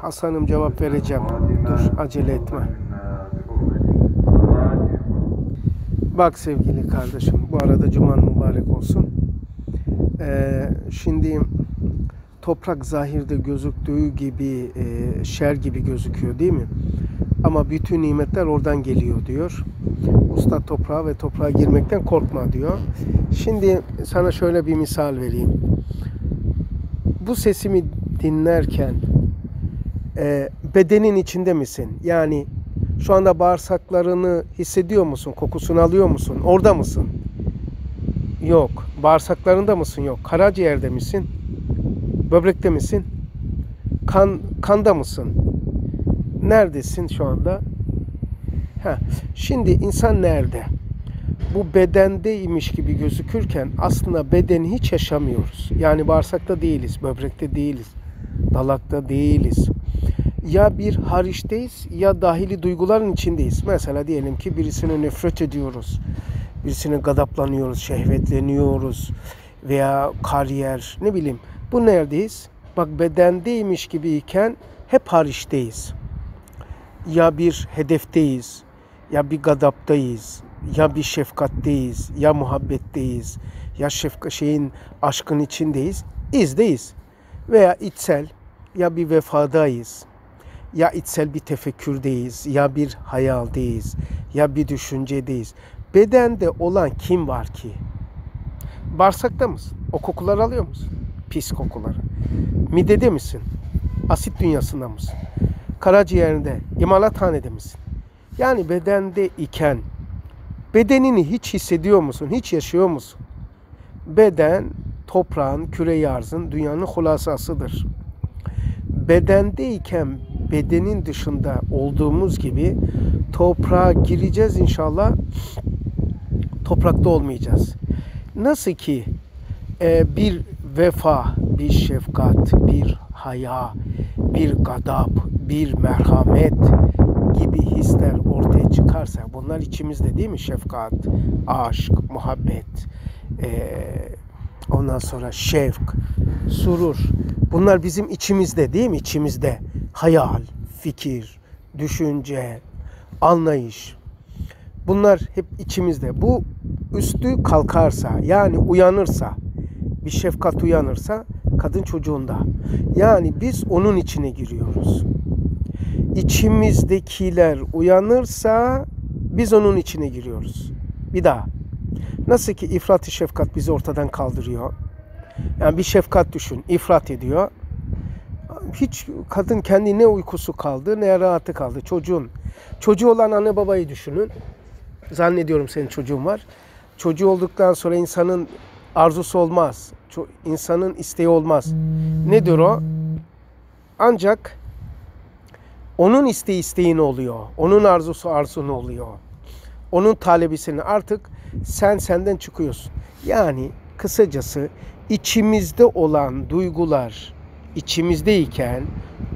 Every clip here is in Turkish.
Hasan'ım cevap vereceğim. Dur, acele etme. Bak sevgili kardeşim, bu arada cuman mübarek olsun. Şimdi toprak zahirde gözüktüğü gibi şer gibi gözüküyor değil mi? Ama bütün nimetler oradan geliyor diyor. Usta toprağa ve toprağa girmekten korkma diyor. Şimdi sana şöyle bir misal vereyim. Bu sesimi dinlerken bedenin içinde misin? Yani şu anda bağırsaklarını hissediyor musun? Kokusunu alıyor musun? Orada mısın? Yok. Bağırsaklarında mısın? Yok. Karaciğerde misin? Böbrekte misin? Kanda mısın? Neredesin şu anda? Şimdi insan nerede? Bu bedendeymiş gibi gözükürken aslında bedeni hiç yaşamıyoruz. Yani bağırsakta değiliz, böbrekte değiliz, dalakta değiliz. Ya bir hariçteyiz ya dahili duyguların içindeyiz. Mesela diyelim ki birisine nefret ediyoruz, birisine gadaplanıyoruz, şehvetleniyoruz veya kariyer, ne bileyim. Bu neredeyiz? Bak bedendeymiş gibiyken hep hariçteyiz. Ya bir hedefteyiz, ya bir gadaptayız, ya bir şefkatteyiz, ya muhabbetteyiz, ya aşkın içindeyiz, izdeyiz. Veya içsel, ya bir vefadayız, ya içsel bir tefekkürdeyiz, ya bir hayaldeyiz, ya bir düşüncedeyiz. Bedende olan kim var ki? Bağırsakta mısın? O kokuları alıyor musun? Pis kokuları. Midede misin? Asit dünyasında mısın? Karaciğerinde, imalathanede misin? Yani bedende iken bedenini hiç hissediyor musun? Hiç yaşıyor musun? Beden toprağın, küre-i arzın, dünyanın hulasasıdır. Bedendeyken bedenin dışında olduğumuz gibi toprağa gireceğiz inşallah. Toprakta olmayacağız. Nasıl ki bir vefa, bir şefkat, bir haya, bir gadap, bir merhamet gibi hisler ortaya çıkarsa, bunlar içimizde değil mi? Şefkat, aşk, muhabbet, ondan sonra şevk, surur. Bunlar bizim içimizde değil mi? İçimizde hayal, fikir, düşünce, anlayış. Bunlar hep içimizde. Bu üstü kalkarsa, yani uyanırsa, bir şefkat uyanırsa kadın çocuğunda. Yani biz onun içine giriyoruz. İçimizdekiler uyanırsa biz onun içine giriyoruz. Bir daha. Nasıl ki ifrat-ı şefkat bizi ortadan kaldırıyor. Yani bir şefkat düşün, ifrat ediyor. Hiç kadın kendi ne uykusu kaldı, ne rahatı kaldı. Çocuğu olan anne babayı düşünün. Zannediyorum senin çocuğun var. Çocuğu olduktan sonra insanın arzusu olmaz. İnsanın isteği olmaz. Nedir o? Ancak onun isteğin oluyor. Onun arzusu arzun oluyor. Onun talebisini artık senden çıkıyorsun. Yani kısacası içimizde olan duygular içimizdeyken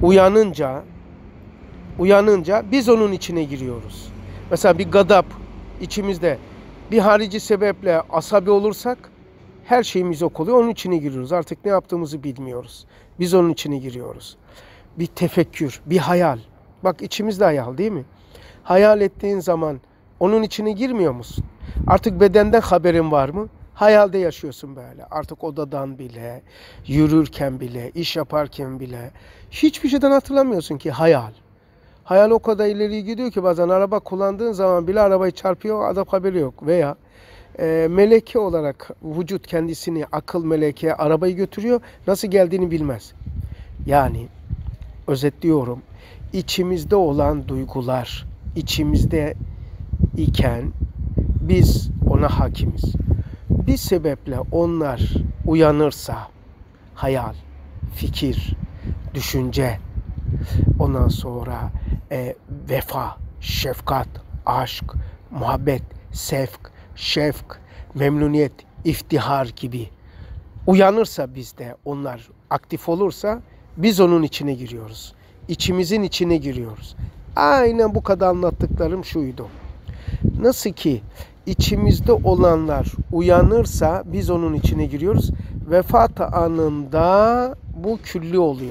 uyanınca biz onun içine giriyoruz. Mesela bir gadap içimizde, bir harici sebeple asabi olursak her şeyimiz yok oluyor. Onun içine giriyoruz. Artık ne yaptığımızı bilmiyoruz. Biz onun içine giriyoruz. Bir tefekkür, bir hayal. Bak içimizde hayal değil mi? Hayal ettiğin zaman onun içine girmiyor musun? Artık bedenden haberin var mı? Hayalde yaşıyorsun böyle. Artık odadan bile, yürürken bile, iş yaparken bile hiçbir şeyden hatırlamıyorsun ki hayal. Hayal o kadar ileri gidiyor ki bazen araba kullandığın zaman bile arabayı çarpıyor, adam haberi yok. Veya meleke olarak vücut kendisini, akıl meleke arabayı götürüyor, nasıl geldiğini bilmez. Yani özetliyorum, içimizde olan duygular içimizde iken biz ona hakimiz. Bir sebeple onlar uyanırsa hayal, fikir, düşünce, ondan sonra vefa, şefkat, aşk, muhabbet, sevk, şefk, memnuniyet, iftihar gibi uyanırsa bizde onlar aktif olursa biz onun içine giriyoruz. İçimizin içine giriyoruz. Aynen bu kadar anlattıklarım şuydu. Nasıl ki içimizde olanlar uyanırsa biz onun içine giriyoruz. Vefat anında bu külli oluyor.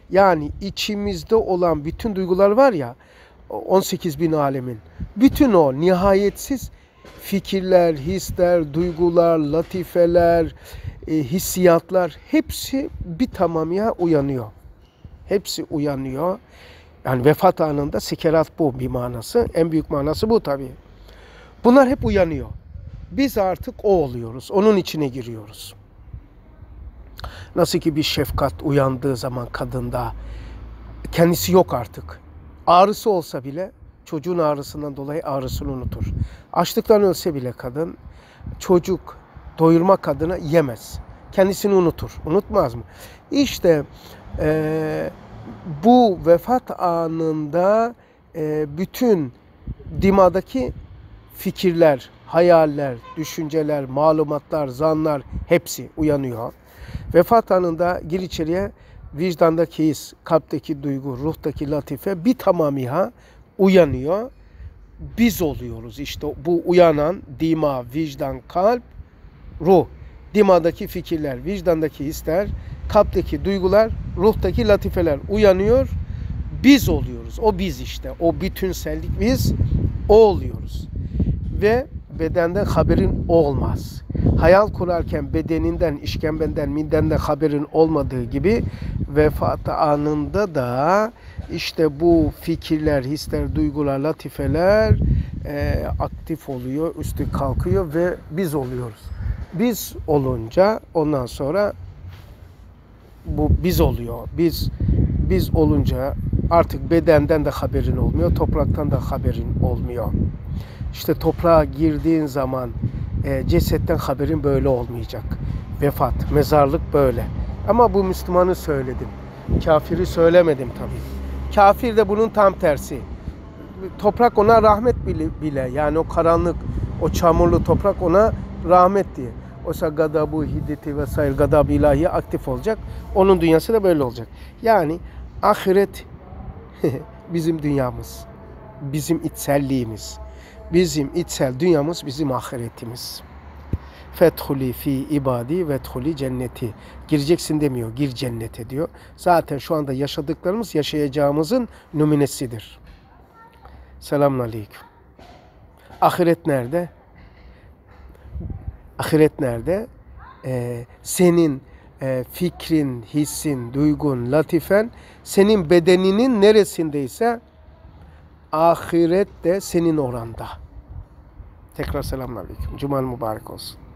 Yani içimizde olan bütün duygular var ya, 18 bin alemin. Bütün o nihayetsiz fikirler, hisler, duygular, latifeler, hissiyatlar hepsi bir tamamıyla uyanıyor. Hepsi uyanıyor. Yani vefat anında sekerat bu bir manası. En büyük manası bu tabii. Bunlar hep uyanıyor. Biz artık o oluyoruz. Onun içine giriyoruz. Nasıl ki bir şefkat uyandığı zaman kadında kendisi yok artık. Ağrısı olsa bile çocuğun ağrısından dolayı ağrısını unutur. Açlıktan ölse bile kadın, çocuk doyurmak adına yemez. Kendisini unutur. Unutmaz mı? İşte bu vefat anında bütün dimadaki fikirler, hayaller, düşünceler, malumatlar, zanlar hepsi uyanıyor. Vefat anında gir içeriye vicdandaki his, kalpteki duygu, ruhtaki latife bir tamamıyla uyanıyor. Biz oluyoruz işte bu uyanan dima, vicdan, kalp, ruh. Dimadaki fikirler, vicdandaki hisler, kalpteki duygular, ruhtaki latifeler uyanıyor. Biz oluyoruz. O biz işte. O bütünsellik biz o oluyoruz. Ve bedenden haberin olmaz. Hayal kurarken bedeninden, işkembenden, midenden haberin olmadığı gibi vefat anında da işte bu fikirler, hisler, duygular, latifeler aktif oluyor, üstü kalkıyor ve biz oluyoruz. Biz olunca ondan sonra bu biz oluyor. Biz olunca artık bedenden de haberin olmuyor, topraktan da haberin olmuyor. İşte toprağa girdiğin zaman cesetten haberin böyle olmayacak. Vefat, mezarlık böyle. Ama bu Müslümanı söyledim. Kafiri söylemedim tabii. Kafir de bunun tam tersi. Toprak ona rahmet bile. Yani o karanlık, o çamurlu toprak ona rahmet diye. Oysa gadabı, hiddeti vesaire gadab-ı ilahi aktif olacak. Onun dünyası da böyle olacak. Yani ahiret bizim dünyamız. Bizim içselliğimiz. Bizim içsel dünyamız bizim ahiretimiz. Fethuli fi ibadi vethuli cenneti. Gireceksin demiyor, gir cennete diyor. Zaten şu anda yaşadıklarımız yaşayacağımızın nümunesidir. Selamun aleyküm. Ahiret nerede? Ahiret nerede? Senin fikrin, hissin, duygun, latifen senin bedeninin neresindeyse ahiret de senin oranda. Tekrar selamun aleyküm. Cuman mübarek olsun.